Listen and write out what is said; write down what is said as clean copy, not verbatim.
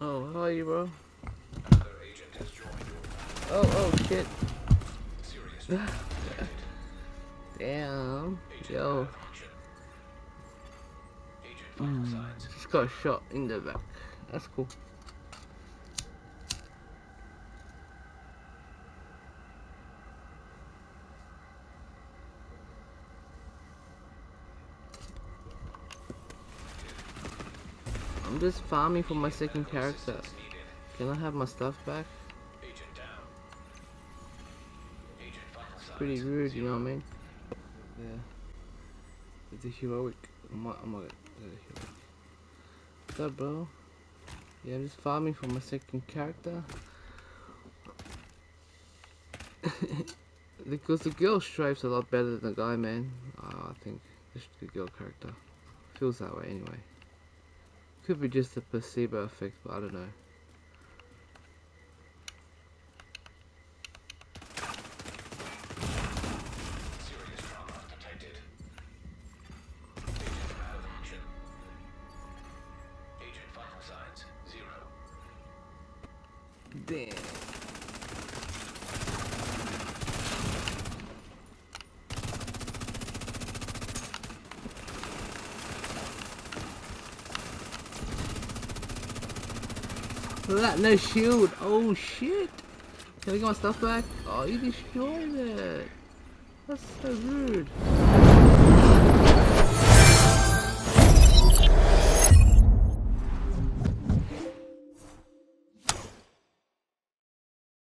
Oh, how are you, bro? Another agent has joined your Oh, shit. serious trauma detected. Damn. Agent Yo. malfunction. Agent vital signs. Just got shot in the back. That's cool. I'm just farming for my second character. Needed. Can I have my stuff back? Agent down. Agent vital signs. Pretty rude, you know what I mean? Yeah. It's a heroic. I'm not heroic. What's up, bro? Yeah, I'm just farming for my second character. Because the girl stripes a lot better than the guy, man. I think the girl character feels that way anyway. Could be just a placebo effect, but I don't know. Serious trauma detected. Agent malfunction. Agent vital signs 0. Damn. Look at that, no shield. Oh shit. Can I get my stuff back? Oh, you destroyed it. That's so rude.